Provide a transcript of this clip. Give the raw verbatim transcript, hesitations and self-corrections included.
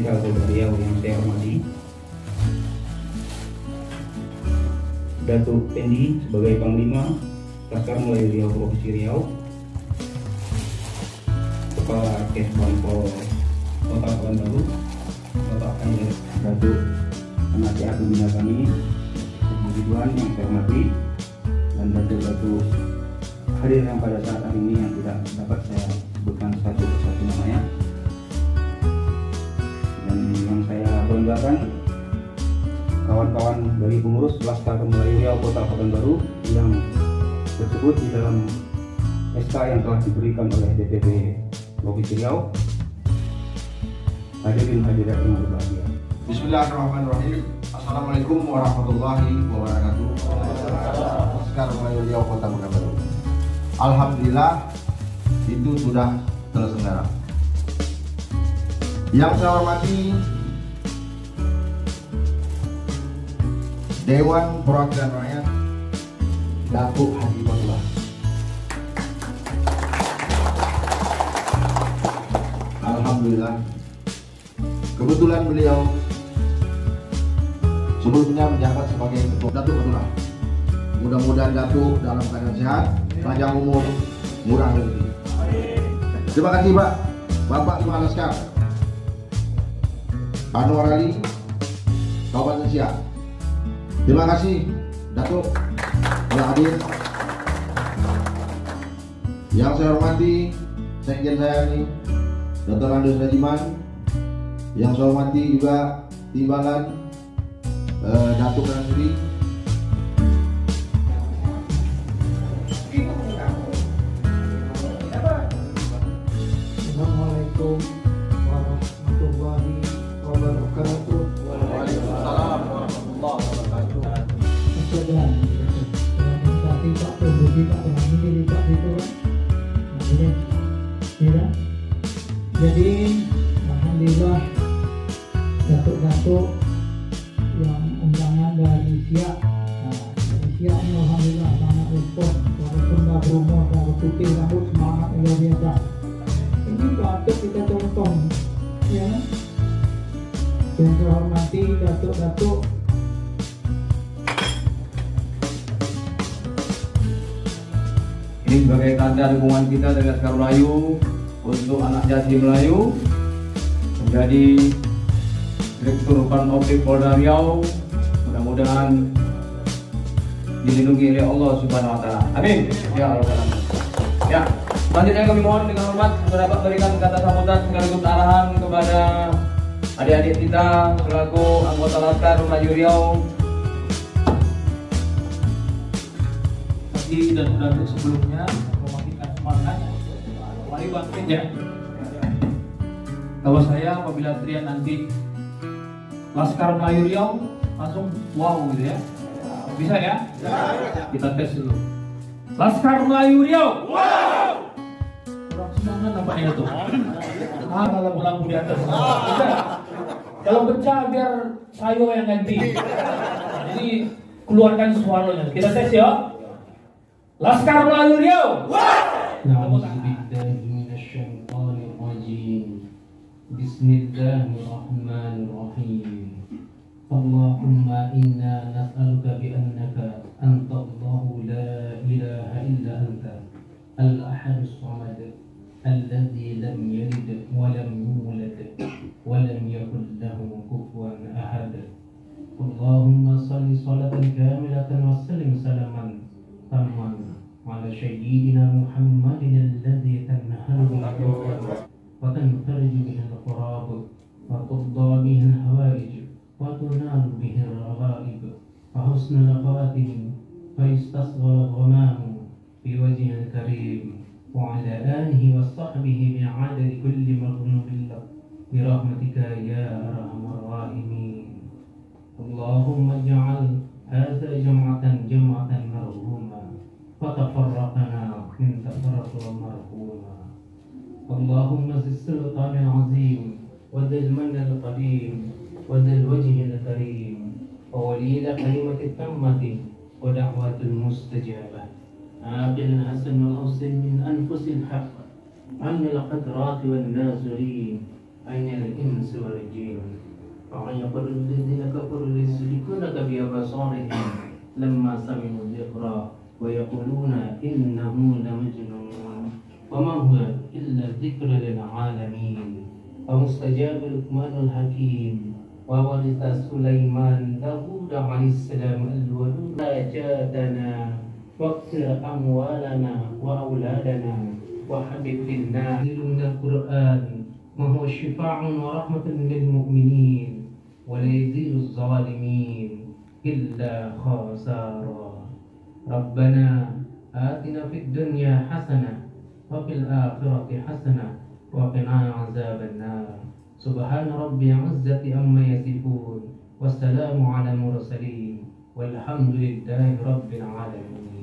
Laskar Polda Riau yang saya hormati, Datuk Pendi sebagai Panglima Laskar Melayu Riau Provinsi Riau, Kepala Kesbang Pol Kota Pekanbaru, Bapak Kanjeng Datuk Penasihat Pembina kami, Ridwan yang saya hormati, dan Datuk-Datuk hadir yang pada saat ini yang tidak dapat saya sebutkan satu persatu namanya, dan yang saya banggakan kawan-kawan dari pengurus Laskar Melayu Riau Kota Pekanbaru yang tersebut di dalam S K yang telah diberikan oleh D P P Provinsi Riau. Hadirin hadirat yang berbahagia. Bismillahirrahmanirrahim. Assalamualaikum warahmatullahi wabarakatuh. Laskar Melayu Riau Kota Pekanbaru. Alhamdulillah itu sudah terselenggara. Yang saya hormati Dewan Perwakilan Rakyat Datuk Haji Bangla. Alhamdulillah, kebetulan beliau sebelumnya menjabat sebagai Ketua Datuk Ketua. Mudah-mudahan Datuk dalam keadaan sehat, panjang umur, murah rezeki. Terima kasih Pak, Bapak Kepala Laskar Anwar Ali, Kabupaten Siak. Terima kasih Datuk telah hadir. Yang saya hormati Sekjen saya ini Doktor Andus Rajiman. Yang saya hormati juga Timbalan eh, Datuk Nasri. Assalamualaikum warahmatullahi wabarakatuh. Waalaikumsalam warahmatullahi wabarakatuh. Kemudian tadi Pak Budi Pak ini Pak itu kan, ya. Jadi alhamdulillah datuk-datuk yang undangan dari Siak, nah, dari Siak ini alhamdulillah sangat respon, walaupun dah berumur dah berputih rambut, semangat luar biasa. Ini patut kita contoh, ya. Yang saya hormati datuk-datuk ini sebagai tanda dukungan kita dari Laskar Melayu untuk anak jati Melayu menjadi Direktur Panoptik Polda Riau. Mudah-mudahan dilindungi oleh Allah Subhanahu Wa Taala. Amin. Ya Allah. Ya. Selanjutnya kami mohon dengan hormat untuk dapat berikan kata sambutan sekaligus arahan kepada adik-adik kita selaku anggota Laskar Melayu Riau. Dan datuk sebelumnya memastikan semangat. Mari bangkit ya. Kalau saya apabila teriak nanti Laskar Melayu Riau langsung wow gitu ya. Bisa ya? Kita tes dulu. Laskar Melayu Riau. Wow. Kurang semangat nampaknya itu. Ah, lampu-lampu di atas. Bisa. Kalau pecah biar saya yang ganti. Jadi keluarkan suaranya. Kita tes ya. Laskar Melayu Riau. Bismillahirrahmanirrahim. Allahumma inna nas'aluka bi annaka anta Allahu la ilaha illa anta al-ahad as-samad alladhi lam yalid wa lam yulad wa lam yakul lahu kufuwan ahad. Allahumma salli salatan kamilatan wa sallim salaman tamman ala sayyidina Muhammadin alladhi tanhalu wa tanfariju bihi al-qurab wa tudda bihi al-hawaij wa tunalu bihi al-raghaib wa husnul khawatim wa istasghara al-ghamam bi wajhi al-karim wa ala alihi wa sahbihi bi'adadi kulli maghnubin bi rahmatika ya arhamar rahimin. Allahumma ij'al hadha jam'atan jam'atan marhuma فتفرقنا من تفرق مرحوما. اللهم ذي السلطان العظيم وذي المن القديم وذي الوجه الكريم وولي الكلمة التامة ودعوة المستجابة. عاقل حسن والأوسن من أنفس الحق عن القدرات والنازلين أين الإنس والجن فعيقر الذين كفروا يسلكونك بأبصارهم لما سمعوا الذكر ويقولون إنه لمجنون وما هو إلا ذكر للعالمين فمستجاب لقمان الحكيم وورث سليمان داود عليه السلام الودود حاجاتنا واغفر أموالنا وأولادنا وحبب في النار من القرآن وهو شفاع ورحمة للمؤمنين ولا يزيد الظالمين إلا خسارا ربنا آتنا في الدنيا حسنة وفي الآخرة حسنة وقنا عذاب النار سبحان ربي عزة أما يصفون والسلام على المرسلين والحمد لله رب العالمين.